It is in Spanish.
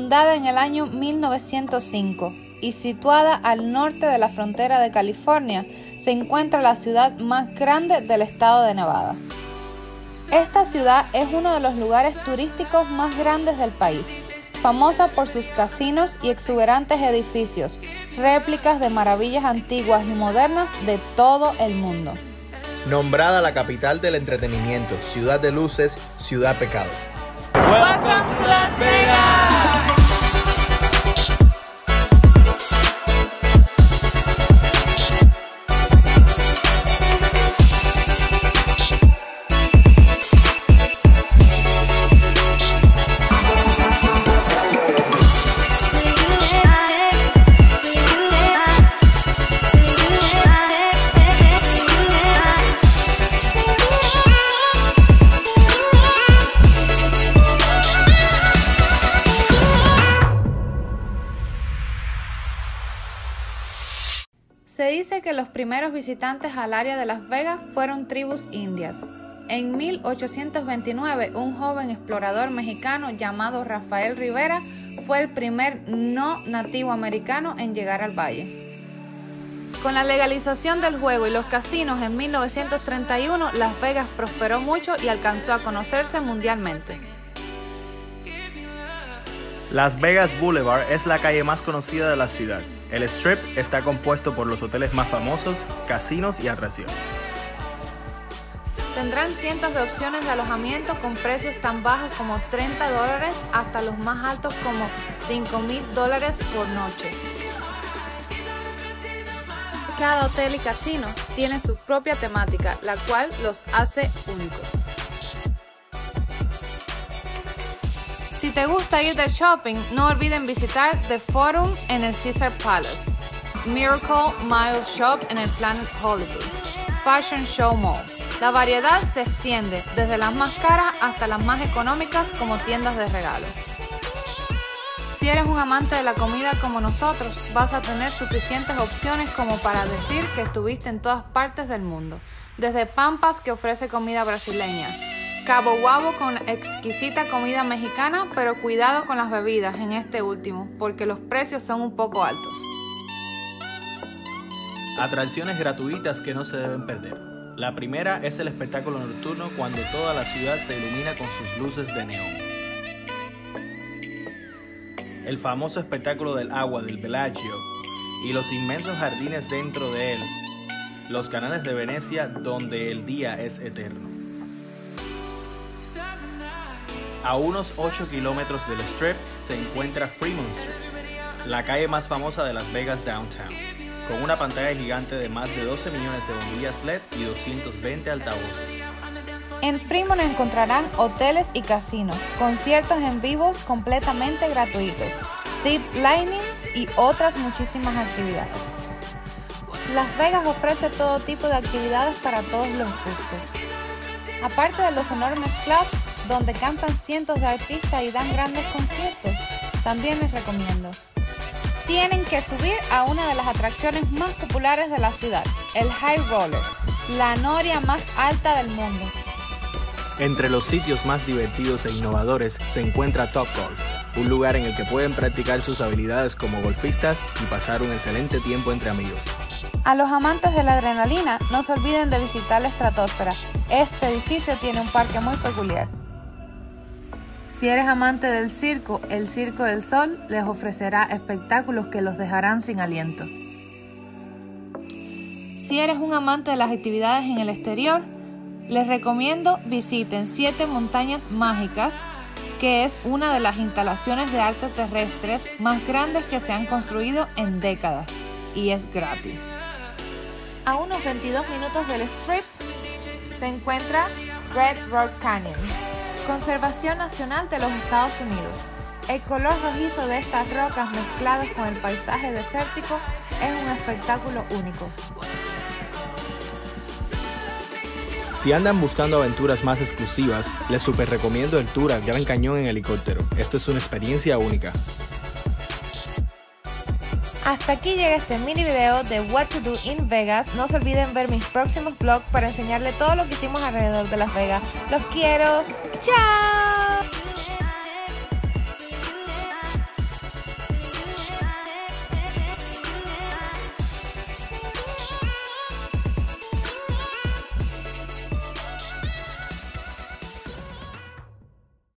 fundada en el año 1905 y situada al norte de la frontera de California, se encuentra la ciudad más grande del estado de Nevada. Esta ciudad es uno de los lugares turísticos más grandes del país, famosa por sus casinos y exuberantes edificios, réplicas de maravillas antiguas y modernas de todo el mundo. Nombrada la capital del entretenimiento, ciudad de luces, ciudad pecado. Welcome to Las Vegas. Se dice que los primeros visitantes al área de Las Vegas fueron tribus indias. En 1829, un joven explorador mexicano llamado Rafael Rivera fue el primer no nativo americano en llegar al valle. Con la legalización del juego y los casinos en 1931, Las Vegas prosperó mucho y alcanzó a conocerse mundialmente. Las Vegas Boulevard es la calle más conocida de la ciudad. El Strip está compuesto por los hoteles más famosos, casinos y atracciones. Tendrán cientos de opciones de alojamiento con precios tan bajos como $30 hasta los más altos como $5,000 por noche. Cada hotel y casino tiene su propia temática, la cual los hace únicos. Si te gusta ir de shopping, no olviden visitar The Forum en el Caesars Palace, Miracle Mile Shop en el Planet Hollywood, Fashion Show Mall. La variedad se extiende desde las más caras hasta las más económicas como tiendas de regalos. Si eres un amante de la comida como nosotros, vas a tener suficientes opciones como para decir que estuviste en todas partes del mundo. Desde Pampas, que ofrece comida brasileña, Cabo Wabo con exquisita comida mexicana, pero cuidado con las bebidas en este último, porque los precios son un poco altos. Atracciones gratuitas que no se deben perder. La primera es el espectáculo nocturno cuando toda la ciudad se ilumina con sus luces de neón. El famoso espectáculo del agua del Bellagio y los inmensos jardines dentro de él. Los canales de Venecia donde el día es eterno. A unos 8 kilómetros del Strip se encuentra Fremont Street, la calle más famosa de Las Vegas Downtown, con una pantalla gigante de más de 12 millones de bombillas LED y 220 altavoces. En Fremont encontrarán hoteles y casinos, conciertos en vivo completamente gratuitos, zip linings y otras muchísimas actividades. Las Vegas ofrece todo tipo de actividades para todos los gustos. Aparte de los enormes clubs, donde cantan cientos de artistas y dan grandes conciertos, también les recomiendo. Tienen que subir a una de las atracciones más populares de la ciudad, el High Roller, la noria más alta del mundo. Entre los sitios más divertidos e innovadores se encuentra Top Golf, un lugar en el que pueden practicar sus habilidades como golfistas y pasar un excelente tiempo entre amigos. A los amantes de la adrenalina, no se olviden de visitar la estratosfera. Este edificio tiene un parque muy peculiar. Si eres amante del circo, el Circo del Sol les ofrecerá espectáculos que los dejarán sin aliento. Si eres un amante de las actividades en el exterior, les recomiendo visiten 7 Montañas Mágicas, que es una de las instalaciones de arte terrestres más grandes que se han construido en décadas, y es gratis. A unos 22 minutos del Strip se encuentra Red Rock Canyon, Conservación Nacional de los Estados Unidos. El color rojizo de estas rocas mezcladas con el paisaje desértico es un espectáculo único. Si andan buscando aventuras más exclusivas, les super recomiendo el tour al Gran Cañón en helicóptero. Esto es una experiencia única. Hasta aquí llega este mini video de What to Do in Vegas. No se olviden ver mis próximos vlogs para enseñarle todo lo que hicimos alrededor de Las Vegas. ¡Los quiero! ¡Chao!